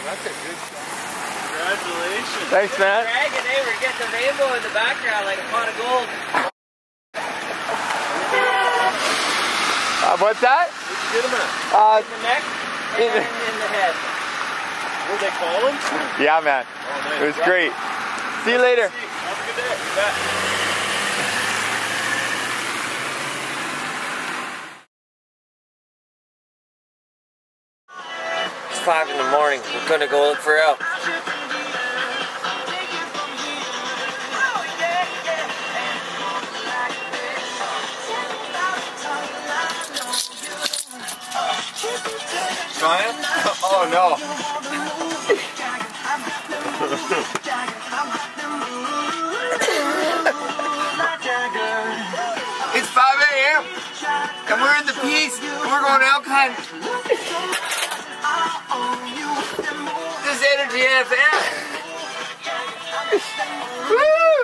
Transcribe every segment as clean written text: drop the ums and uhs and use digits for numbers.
that's a good shot. Congratulations. Thanks, man. Dragon, hey, we're getting the rainbow in the background like a pot of gold. What's that? Where'd you get him at? In the neck and in the head. What they call him? Yeah, man. Oh, nice. It was great. See you later. Have a good day. You bet. It's 5 in the morning. We're gonna go look for elk. Ryan? Oh no. It's 5 a.m. and we're in the Peace and we're going elk hunting. This is Energy FM. Woo!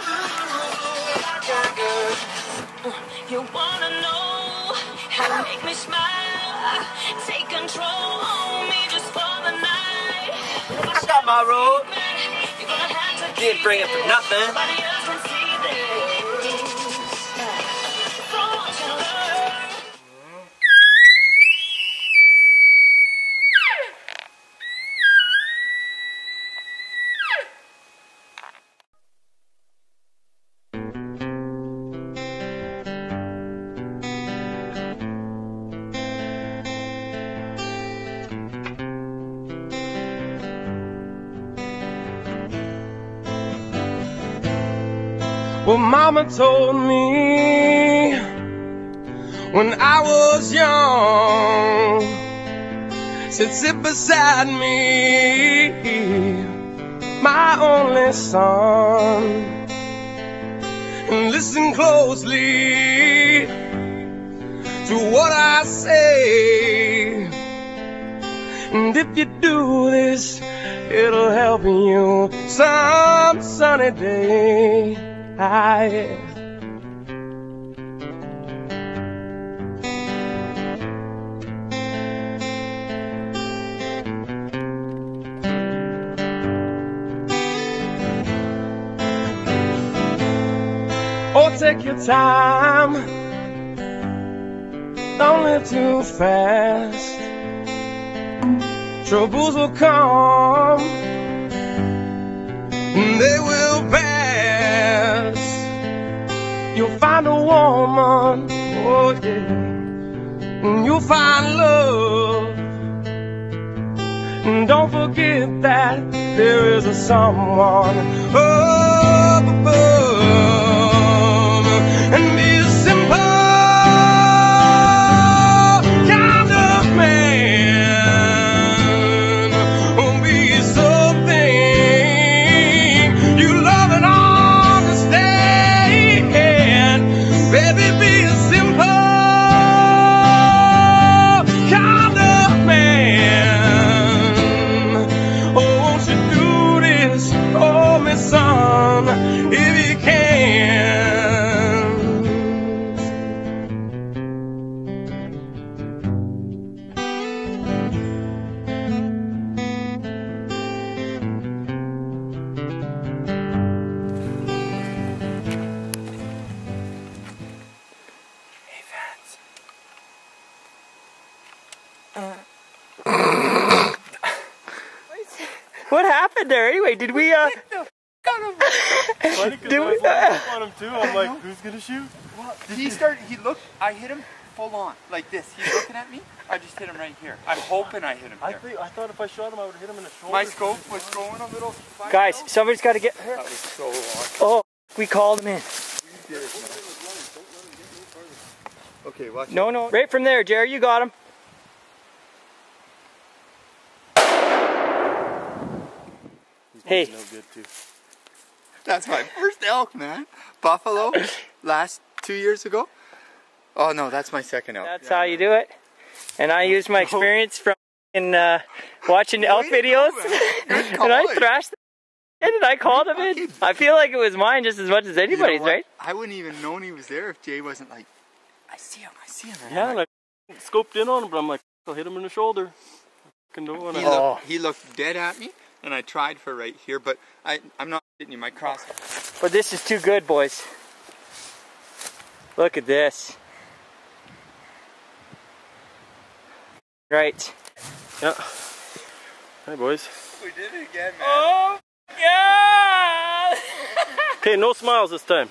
You wanna know how to make me smile? Take control on me just for the night. I got my road. You're gonna have to Didn't bring it for nothing. Nobody else can see this. From what you learn. Well, Mama told me when I was young, said sit beside me, my only son, and listen closely to what I say, and if you do this, it'll help you some sunny day. Oh, take your time, don't live too fast. Troubles will come, and they will pass. You'll find a woman, oh yeah, and you'll find love. And don't forget that there is a someone up above, and be a simple kind of man. Oh, be something you love and understand. Baby, be a simple kind of man. Oh, won't you do this for me, son, if you can? What happened there anyway? Did we Funny because I was up on him too. I'm like, who's gonna shoot? Well, he started, he looked, I hit him full on, like this. He's looking at me, I just hit him right here. I'm hoping I hit him I there. thought if I shot him, I would hit him in the shoulder. My scope was going a little. guys, somebody's got to get her. That was so awesome. Oh, we called him in. Okay, watch No, no, right from there, Jerry. You got him. Hey. No good too. That's my first elk, man. Buffalo, last 2 years ago. Oh no, that's my second elk. That's how you do it. And I used my experience from watching elk videos, and I thrashed them, and I called him in. I feel like it was mine just as much as anybody's, right? I wouldn't even known he was there if Jay wasn't like, I see him. Yeah, and I scoped in on him, but I'm like, I'll hit him in the shoulder. He looked dead at me, and I tried for right here, but I'm not hitting you. My cross. But this is too good, boys. Look at this. Right. Yeah. Hey, boys. We did it again, man. Oh, yeah! Okay, no smiles this time.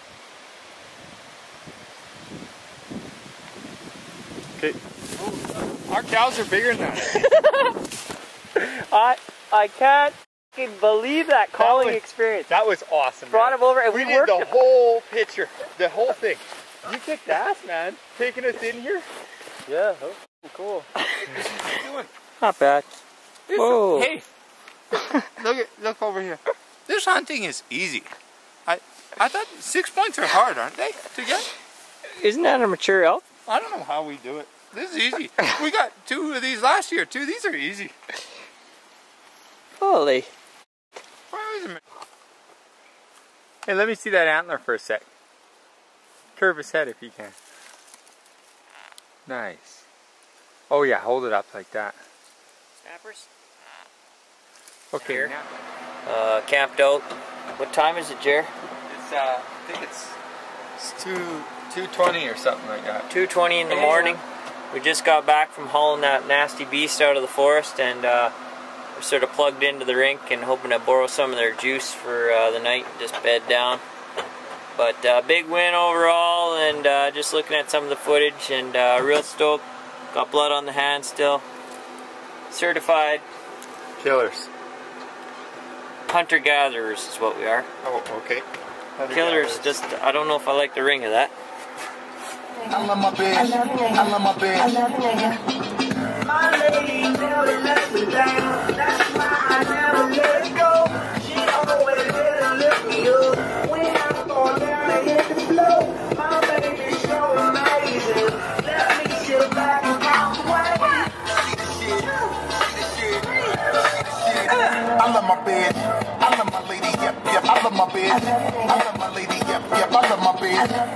Okay. Our cows are bigger than that. I can't fucking believe that calling experience. That was awesome. Brought man. him over and we we did worked the him. whole picture, the whole thing. You kicked ass, man. Taking us in here. Yeah, that was cool. What are you doing? Not bad. Whoa. Hey, look over here. This hunting is easy. I thought 6 points are hard, aren't they, to get? Isn't that a mature elk? I don't know how we do it. This is easy. We got 2 of these last year, too. These are easy. Holy. Hey, let me see that antler for a sec. Curve his head if you can. Nice. Oh yeah, hold it up like that. Snappers? Okay. Here. Camped out. What time is it, Jer? It's I think it's 2:20 or something like that. 2:20 in the morning. We just got back from hauling that nasty beast out of the forest, and we're sort of plugged into the rink and hoping to borrow some of their juice for the night and just bed down. But big win overall, and just looking at some of the footage, and real stoked. Got blood on the hand still. Certified Killers. hunter-gatherers is what we are. Oh, okay. Killers, just, I don't know if I like the ring of that. I love my bitch. I love my bitch. I love nigga. My lady never let me down. That's why I never let it go. She always there to lift me up. When I fall down and hit the floor, my baby so amazing. Let me sit back and count away. I love my bitch. I love my lady. Yep, yep. I love my bitch. I love my lady. Yep, yep. I love my bitch.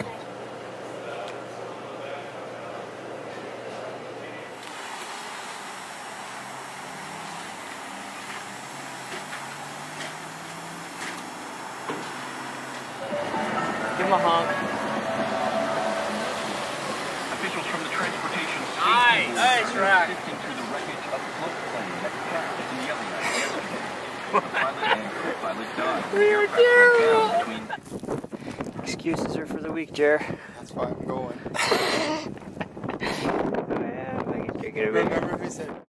Give him a honk. Officials from the transportation Nice, nice rack. sifting through the wreckage of a float plane that crashed in Yellowknife yesterday. We are terrible. Excuses are for the weak, Jer. That's why I'm going. Oh yeah, I can take it a bit. Remember who said